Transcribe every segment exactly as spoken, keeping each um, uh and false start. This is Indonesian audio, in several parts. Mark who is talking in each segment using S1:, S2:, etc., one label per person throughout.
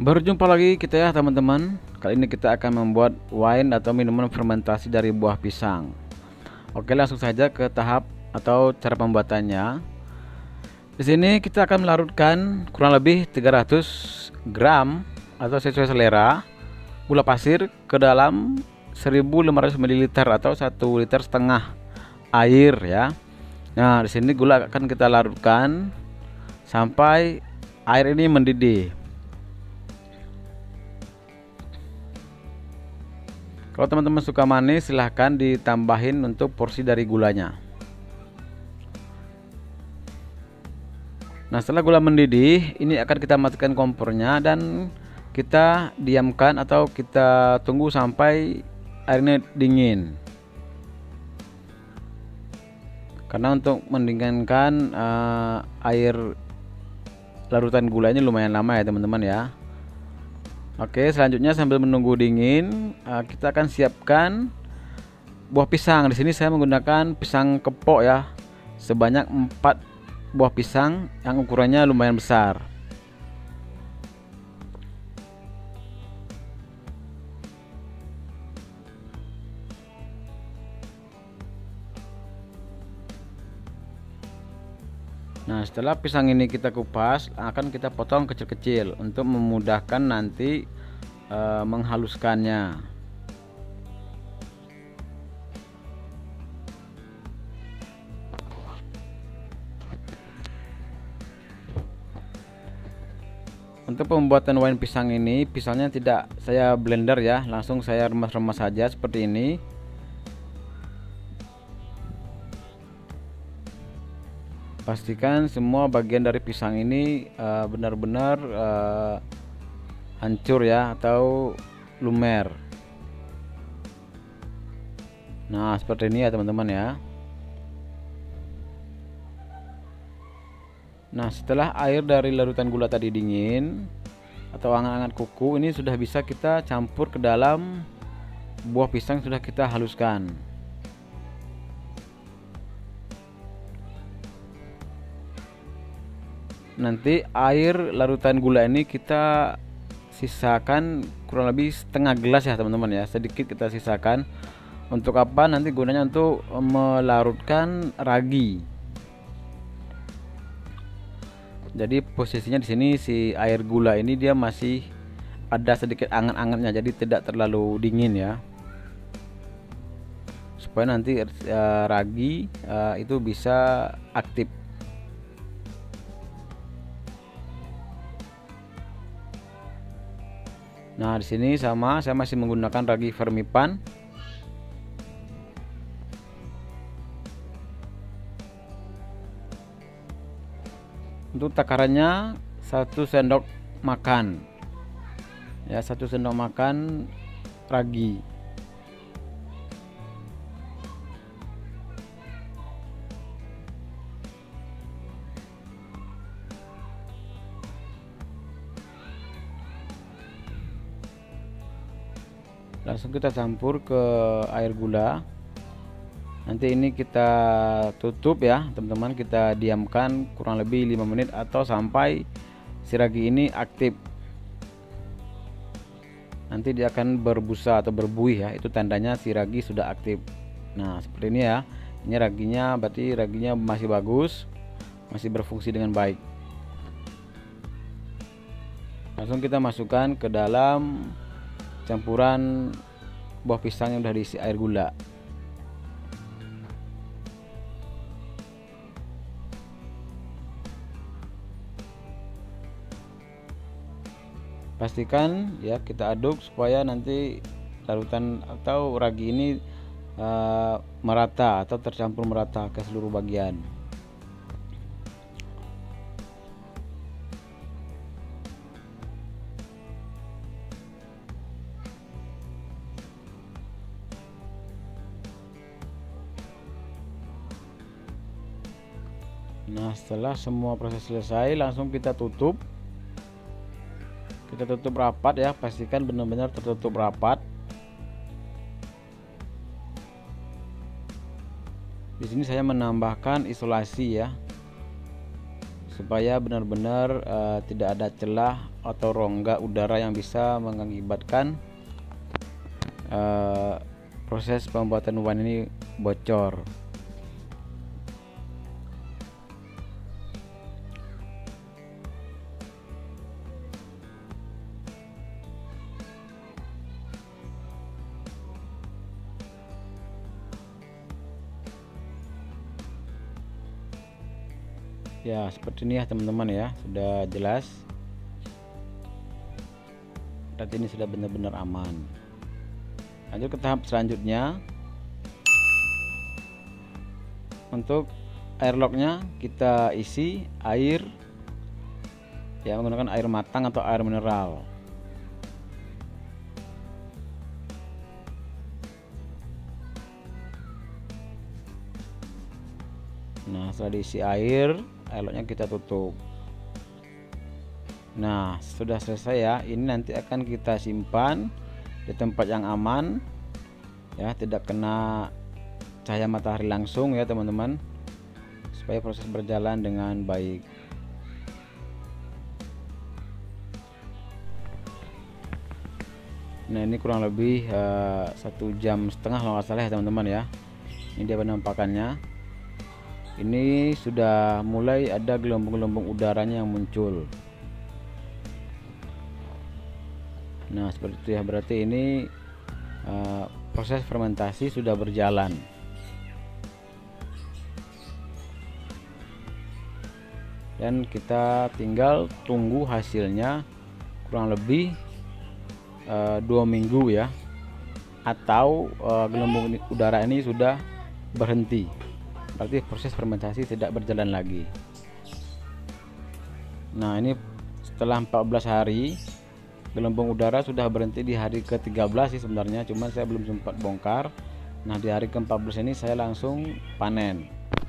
S1: Berjumpa lagi kita ya teman-teman. Kali ini kita akan membuat wine atau minuman fermentasi dari buah pisang. Oke, langsung saja ke tahap atau cara pembuatannya. Di sini kita akan melarutkan kurang lebih tiga ratus gram atau sesuai selera gula pasir ke dalam seribu lima ratus mililiter atau satu liter setengah air ya. Nah, di sini gula akan kita larutkan sampai air ini mendidih. Kalau teman-teman suka manis, silahkan ditambahin untuk porsi dari gulanya. Nah, setelah gula mendidih, ini akan kita matikan kompornya dan kita diamkan atau kita tunggu sampai airnya dingin. Karena untuk mendinginkan uh, air larutan gulanya lumayan lama ya teman-teman ya. Oke, selanjutnya sambil menunggu dingin, kita akan siapkan buah pisang. Di sini saya menggunakan pisang kepok ya, sebanyak empat buah pisang yang ukurannya lumayan besar. Nah, setelah pisang ini kita kupas, akan kita potong kecil-kecil untuk memudahkan nanti e, menghaluskannya. Untuk pembuatan wine pisang ini, pisangnya tidak saya blender ya, langsung saya remas-remas saja seperti ini. Pastikan semua bagian dari pisang ini benar-benar uh, uh, hancur ya atau lumer. Nah, seperti ini ya teman-teman ya. Nah, setelah air dari larutan gula tadi dingin atau hangat-hangat kuku, ini sudah bisa kita campur ke dalam buah pisang yang sudah kita haluskan. Nanti air larutan gula ini kita sisakan kurang lebih setengah gelas ya teman-teman ya, sedikit kita sisakan. Untuk apa? Nanti gunanya untuk melarutkan ragi. Jadi posisinya di sini si air gula ini dia masih ada sedikit anget-angetnya, jadi tidak terlalu dingin ya, supaya nanti uh, ragi uh, itu bisa aktif. Nah, di sini sama saya masih menggunakan ragi Fermipan. Untuk takarannya satu sendok makan. Ya, satu sendok makan ragi. Langsung kita campur ke air gula. Nanti ini kita tutup ya teman-teman, kita diamkan kurang lebih lima menit atau sampai si ragi ini aktif. Nanti dia akan berbusa atau berbuih ya, itu tandanya si ragi sudah aktif. Nah, seperti ini ya. Ini raginya, berarti raginya masih bagus, masih berfungsi dengan baik. Langsung kita masukkan ke dalam campuran buah pisang yang sudah diisi air gula. Pastikan ya kita aduk supaya nanti larutan atau ragi ini uh, merata atau tercampur merata ke seluruh bagian. Nah, setelah semua proses selesai, langsung kita tutup. Kita tutup rapat ya, pastikan benar-benar tertutup rapat. Di sini saya menambahkan isolasi ya, supaya benar-benar uh, tidak ada celah atau rongga udara yang bisa mengakibatkan uh, proses pembuatan wine ini bocor. Ya, seperti ini ya teman-teman ya, sudah jelas. Berarti ini sudah benar-benar aman. Lanjut ke tahap selanjutnya. Untuk airlocknya kita isi air ya, menggunakan air matang atau air mineral. Nah, setelah diisi air, airlocknya kita tutup. Nah, sudah selesai ya. Ini nanti akan kita simpan di tempat yang aman ya, tidak kena cahaya matahari langsung ya teman-teman, supaya proses berjalan dengan baik. Nah, ini kurang lebih uh, satu jam setengah kalau nggak salah ya teman-teman ya. Ini dia penampakannya. Ini sudah mulai ada gelombang-gelombang udaranya yang muncul. Nah, seperti itu ya, berarti ini uh, proses fermentasi sudah berjalan. Dan kita tinggal tunggu hasilnya kurang lebih uh, dua minggu ya, atau uh, gelombang udara ini sudah berhenti. Berarti proses fermentasi tidak berjalan lagi. Nah, ini setelah empat belas hari gelombang udara sudah berhenti di hari ke tiga belas sih sebenarnya, cuma saya belum sempat bongkar. Nah, di hari ke empat belas ini saya langsung panen.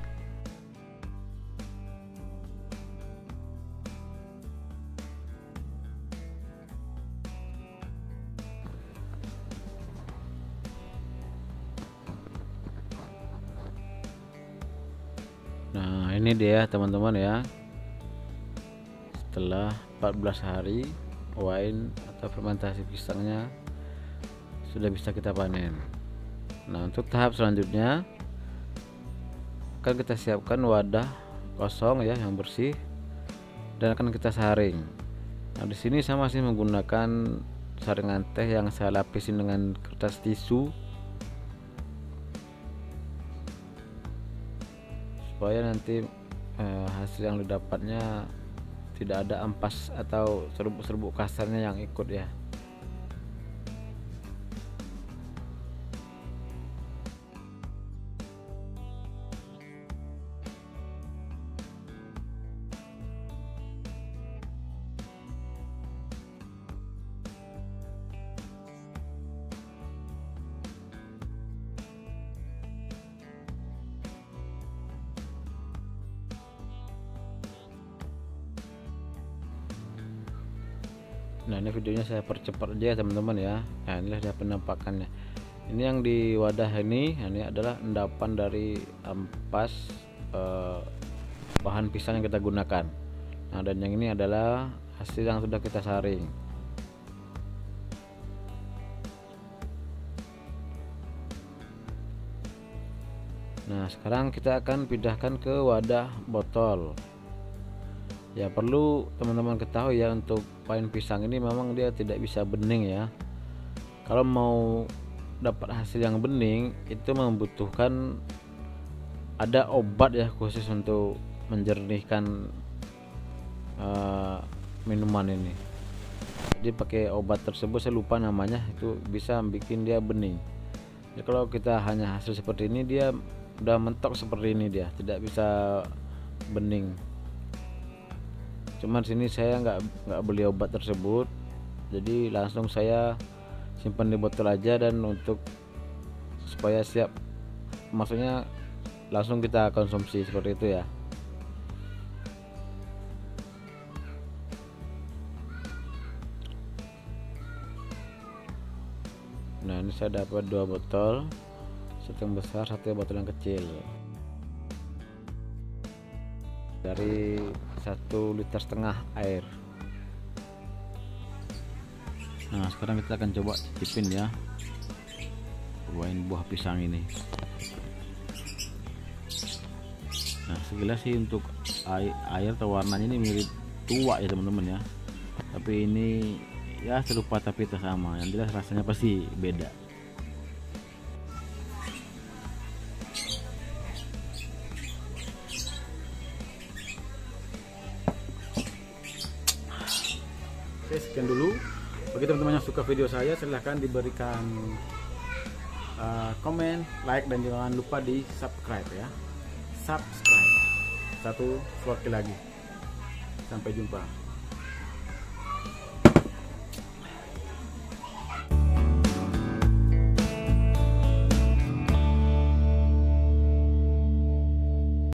S1: Nah, ini dia teman-teman ya, setelah empat belas hari wine atau fermentasi pisangnya sudah bisa kita panen. Nah, untuk tahap selanjutnya akan kita siapkan wadah kosong ya yang bersih dan akan kita saring. Nah, di sini saya masih menggunakan saringan teh yang saya lapisin dengan kertas tisu supaya nanti eh, hasil yang didapatnya tidak ada ampas atau serbuk-serbuk kasarnya yang ikut ya. Nah, ini videonya saya percepat aja ya teman-teman ya. Nah, inilah dia penampakannya. Ini yang di wadah ini, ini adalah endapan dari ampas eh, bahan pisang yang kita gunakan. Nah, dan yang ini adalah hasil yang sudah kita saring. Nah, sekarang kita akan pindahkan ke wadah botol. Ya, perlu teman-teman ketahui ya, untuk wine pisang ini memang dia tidak bisa bening ya. Kalau mau dapat hasil yang bening itu membutuhkan ada obat ya khusus untuk menjernihkan uh, minuman ini. Jadi pakai obat tersebut, saya lupa namanya, itu bisa bikin dia bening. Jadi kalau kita hanya hasil seperti ini, dia udah mentok seperti ini, dia tidak bisa bening. Cuman sini saya nggak nggak beli obat tersebut, jadi langsung saya simpan di botol aja, dan untuk supaya siap, maksudnya langsung kita konsumsi seperti itu ya. Nah, ini saya dapat dua botol, satu yang besar, satu botol yang kecil. dari satu liter setengah air. Nah, sekarang kita akan coba cicipin ya wine buah pisang ini. Nah, sekilas sih untuk air, air atau warnanya ini mirip tua ya teman-teman ya, tapi ini ya serupa tapi tak sama. Yang jelas rasanya pasti beda. Oke, sekian dulu. Bagi teman-teman yang suka video saya, silahkan diberikan uh, komen, like, dan jangan lupa di subscribe ya. Subscribe. Satu sekali lagi. Sampai jumpa.